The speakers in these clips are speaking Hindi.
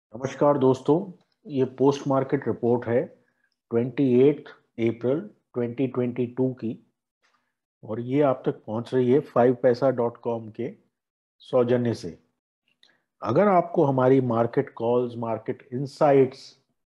नमस्कार दोस्तों, ये पोस्ट मार्केट रिपोर्ट है 28 अप्रैल 2022 की। और ये आप तक पहुंच रही है 5paisa.com के सौजन्य से। अगर आपको हमारी market calls, market insights,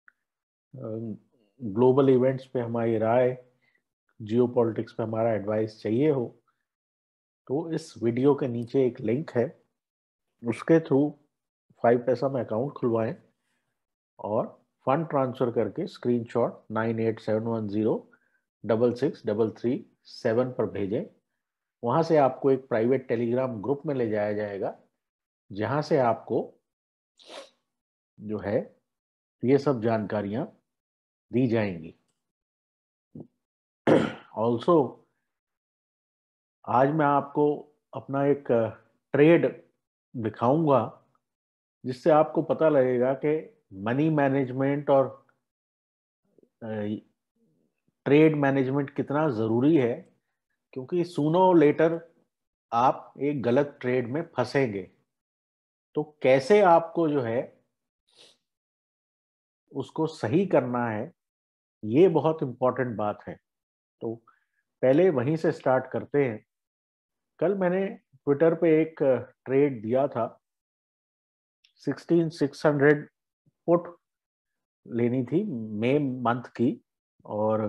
global events पे हमारी राय, जियो पॉलिटिक्स पे हमारा एडवाइस चाहिए हो तो इस वीडियो के नीचे एक लिंक है, उसके थ्रू 5paisa में अकाउंट खुलवाएं और फंड ट्रांसफर करके स्क्रीनशॉट 9871066337 पर भेजें। वहां से आपको एक प्राइवेट टेलीग्राम ग्रुप में ले जाया जाएगा, जहां से आपको जो है ये सब जानकारियां दी जाएंगी। ऑल्सो आज मैं आपको अपना एक ट्रेड दिखाऊंगा, जिससे आपको पता लगेगा कि मनी मैनेजमेंट और ट्रेड मैनेजमेंट कितना ज़रूरी है। क्योंकि सूनो लेटर आप एक गलत ट्रेड में फंसेंगे, तो कैसे आपको जो है उसको सही करना है, ये बहुत इंपॉर्टेंट बात है। तो पहले वहीं से स्टार्ट करते हैं। कल मैंने ट्विटर पे एक ट्रेड दिया था, 16600 पुट लेनी थी मई मंथ की। और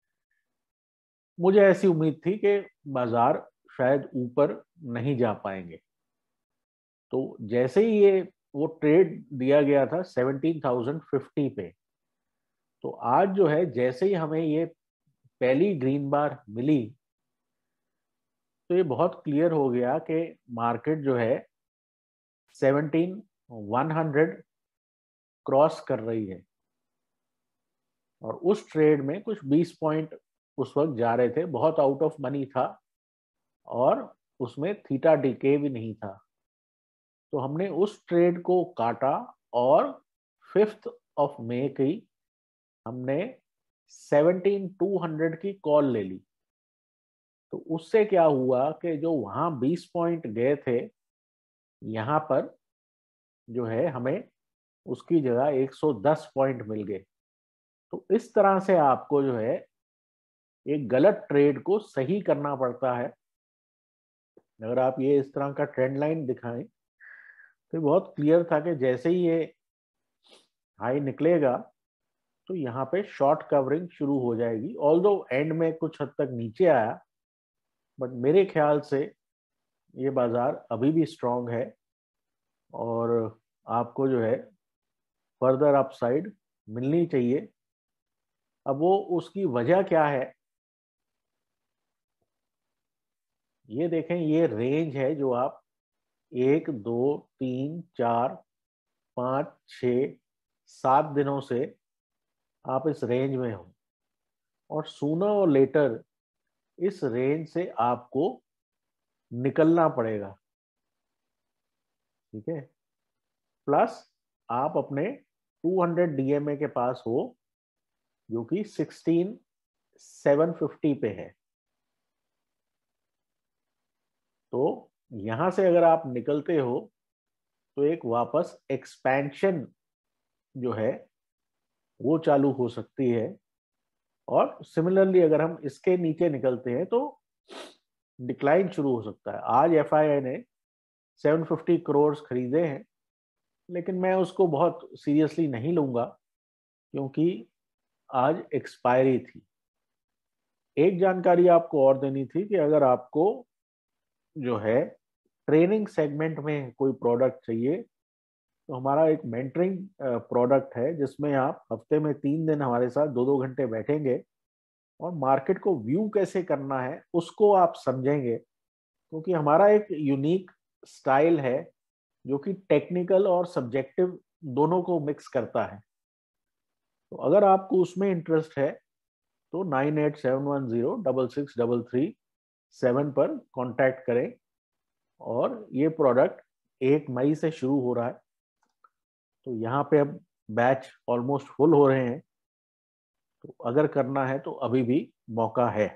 मुझे ऐसी उम्मीद थी कि बाजार शायद ऊपर नहीं जा पाएंगे। तो जैसे ही ये वो ट्रेड दिया गया था 17,050 पे, तो आज जो है जैसे ही हमें ये पहली ग्रीन बार मिली, तो ये बहुत क्लियर हो गया कि मार्केट जो है 17,100 क्रॉस कर रही है। और उस ट्रेड में कुछ 20 पॉइंट उस वक्त जा रहे थे, बहुत आउट ऑफ मनी था और उसमें थीटा डीके भी नहीं था। तो हमने उस ट्रेड को काटा और 5 मई की हमने 17,200 की कॉल ले ली। तो उससे क्या हुआ कि जो वहां 20 पॉइंट गए थे, यहां पर जो है हमें उसकी जगह 110 पॉइंट मिल गए। तो इस तरह से आपको जो है एक गलत ट्रेड को सही करना पड़ता है। अगर आप ये इस तरह का ट्रेंड लाइन दिखाएं, तो बहुत क्लियर था कि जैसे ही ये हाई निकलेगा तो यहाँ पे शॉर्ट कवरिंग शुरू हो जाएगी। ऑल्दो एंड में कुछ हद तक नीचे आया, बट मेरे ख्याल से ये बाजार अभी भी स्ट्रांग है और आपको जो है फर्दर अपसाइड मिलनी चाहिए। अब वो उसकी वजह क्या है, ये देखें। ये रेंज है जो आप 1, 2, 3, 4, 5, 6, 7 दिनों से आप इस रेंज में हो, और सूनर और लेटर इस रेंज से आपको निकलना पड़ेगा। ठीक है। प्लस आप अपने 200 डीएमए के पास हो, जो कि 16,750 पे है। तो यहां से अगर आप निकलते हो तो एक वापस एक्सपेंशन जो है वो चालू हो सकती है। और सिमिलरली अगर हम इसके नीचे निकलते हैं तो डिक्लाइन शुरू हो सकता है। आज एफआईआई ने 750 करोड़ खरीदे हैं, लेकिन मैं उसको बहुत सीरियसली नहीं लूंगा, क्योंकि आज एक्सपायरी थी। एक जानकारी आपको और देनी थी कि अगर आपको जो है ट्रेनिंग सेगमेंट में कोई प्रोडक्ट चाहिए, तो हमारा एक मेंटरिंग प्रोडक्ट है, जिसमें आप हफ्ते में 3 दिन हमारे साथ 2-2 घंटे बैठेंगे और मार्केट को व्यू कैसे करना है उसको आप समझेंगे। क्योंकि हमारा एक यूनिक स्टाइल है जो कि टेक्निकल और सब्जेक्टिव दोनों को मिक्स करता है। तो अगर आपको उसमें इंटरेस्ट है तो 9871066337 पर कांटेक्ट करें। और ये प्रोडक्ट 1 मई से शुरू हो रहा है, तो यहाँ पे अब बैच ऑलमोस्ट फुल हो रहे हैं। तो अगर करना है तो अभी भी मौका है।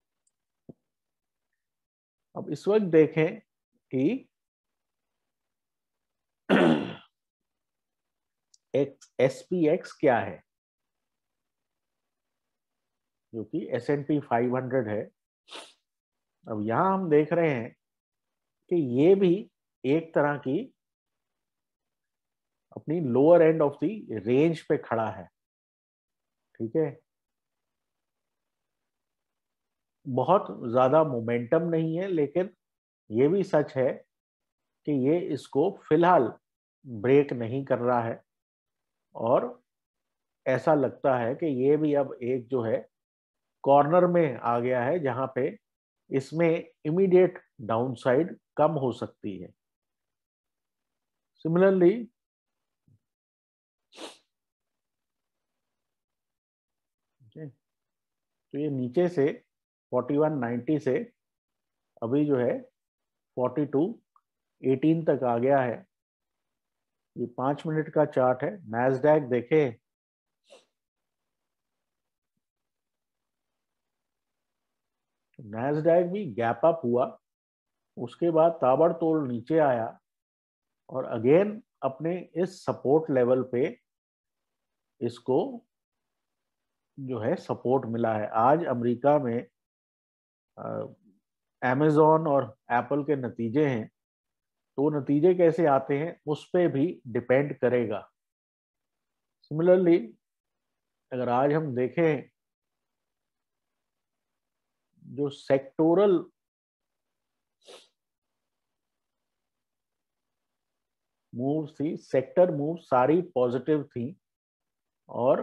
अब इस वक्त देखें कि SPX क्या है, जो कि S&P 500 है। अब यहां हम देख रहे हैं कि ये भी एक तरह की अपनी lower end of the range पे खड़ा है। ठीक है, बहुत ज्यादा मोमेंटम नहीं है, लेकिन ये भी सच है कि ये इसको फिलहाल ब्रेक नहीं कर रहा है, और ऐसा लगता है कि ये भी अब एक जो है कॉर्नर में आ गया है, जहां पे इसमें इमीडिएट डाउनसाइड कम हो सकती है। सिमिलरली तो ये नीचे से 4190 से अभी जो है 4218 तक आ गया है। ये 5 मिनट का चार्ट है। नैस्डैक देखें, नैस्डैक भी गैप अप हुआ, उसके बाद ताबड़तोड़ नीचे आया, और अगेन अपने इस सपोर्ट लेवल पे इसको जो है सपोर्ट मिला है। आज अमेरिका में अमेजॉन और एप्पल के नतीजे हैं, तो नतीजे कैसे आते हैं उस पे भी डिपेंड करेगा। सिमिलरली अगर आज हम देखें जो सेक्टोरल मूव्स थी, सेक्टर मूव सारी पॉजिटिव थी, और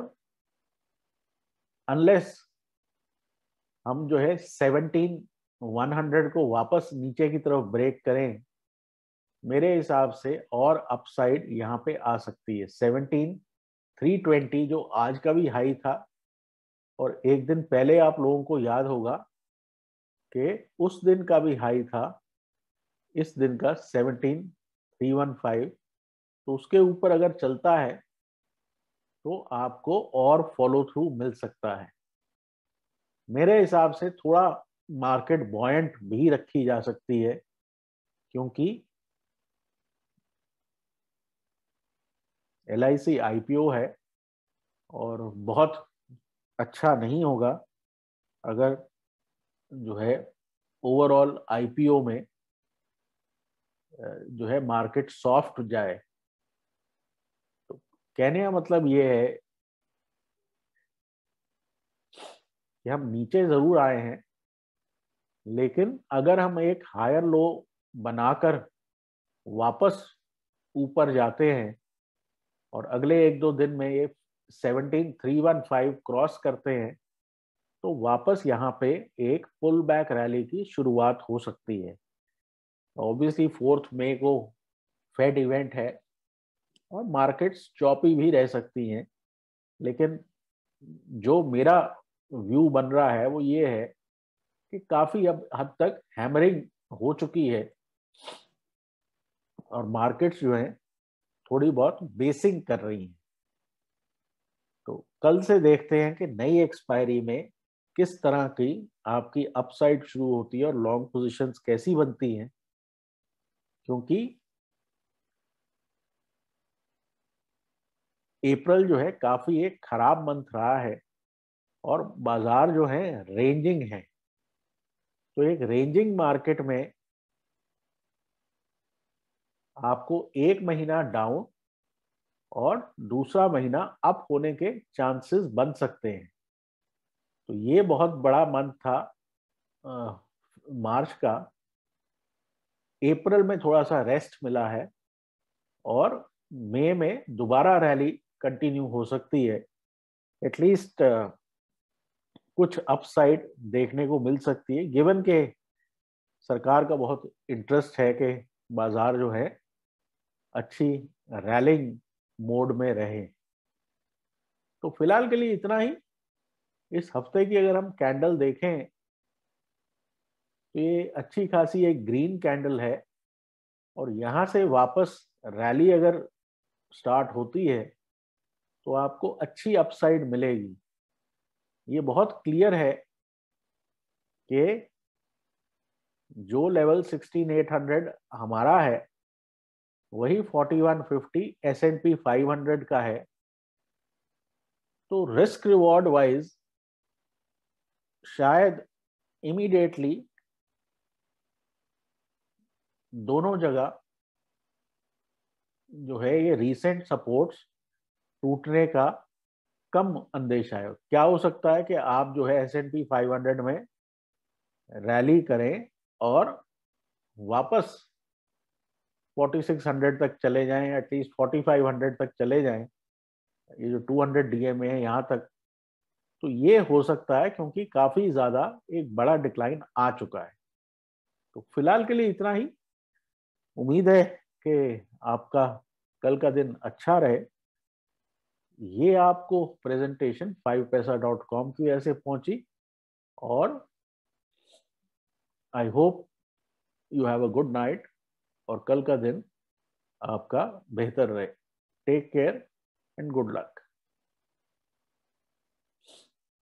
अनलेस हम जो है 17,100 को वापस नीचे की तरफ ब्रेक करें, मेरे हिसाब से और अपसाइड यहाँ पे आ सकती है। 17,320 जो आज का भी हाई था, और एक दिन पहले आप लोगों को याद होगा कि उस दिन का भी हाई था इस दिन का 17,315। तो उसके ऊपर अगर चलता है तो आपको और फॉलो थ्रू मिल सकता है। मेरे हिसाब से थोड़ा मार्केट बॉयंट भी रखी जा सकती है, क्योंकि LIC IPO है, और बहुत अच्छा नहीं होगा अगर जो है ओवरऑल IPO में जो है मार्केट सॉफ्ट जाए। तो कहने का मतलब ये है कि हम नीचे जरूर आए हैं, लेकिन अगर हम एक हायर लो बनाकर वापस ऊपर जाते हैं, और अगले एक दो दिन में ये 17,315 क्रॉस करते हैं, तो वापस यहाँ पे एक पुल बैक रैली की शुरुआत हो सकती है। ऑब्वियसली 4 मई को फेड इवेंट है, और मार्केट्स चॉपी भी रह सकती हैं, लेकिन जो मेरा व्यू बन रहा है वो ये है कि काफी अब हद तक हैमरिंग हो चुकी है, और मार्केट्स जो है थोड़ी बहुत बेसिंग कर रही हैं। तो कल से देखते हैं कि नई एक्सपायरी में किस तरह की आपकी अपसाइड शुरू होती है और लॉन्ग पोजीशंस कैसी बनती हैं, क्योंकि अप्रैल जो है काफी एक खराब मंथ रहा है, और बाजार जो है रेंजिंग है। तो एक रेंजिंग मार्केट में आपको एक महीना डाउन और दूसरा महीना अप होने के चांसेस बन सकते हैं। तो ये बहुत बड़ा मंथ था मार्च का। अप्रैल में थोड़ा सा रेस्ट मिला है, और मई में दोबारा रैली कंटिन्यू हो सकती है। एटलीस्ट कुछ अपसाइड देखने को मिल सकती है, गिवन के सरकार का बहुत इंटरेस्ट है कि बाजार जो है अच्छी रैलिंग मोड में रहे। तो फिलहाल के लिए इतना ही। इस हफ्ते की अगर हम कैंडल देखें, तो ये अच्छी खासी एक ग्रीन कैंडल है, और यहां से वापस रैली अगर स्टार्ट होती है तो आपको अच्छी अपसाइड मिलेगी। ये बहुत क्लियर है कि जो लेवल 16,800 हमारा है, वही 4150 S&P 500 का है। तो रिस्क रिवॉर्ड वाइज शायद इमीडिएटली दोनों जगह जो है ये रीसेंट सपोर्ट्स टूटने का कम अंदेशा है। क्या हो सकता है कि आप जो है S&P 500 में रैली करें और वापस 4600 तक चले जाएं, एटलीस्ट 4500 तक चले जाएं, ये जो 200 DMA है यहाँ तक। तो ये हो सकता है क्योंकि काफी ज्यादा एक बड़ा डिक्लाइन आ चुका है। तो फिलहाल के लिए इतना ही। उम्मीद है कि आपका कल का दिन अच्छा रहे। ये आपको प्रेजेंटेशन 5paisa.com की वजह से पहुंची और I hope you have a good night और कल का दिन आपका बेहतर रहे। Take care and good luck.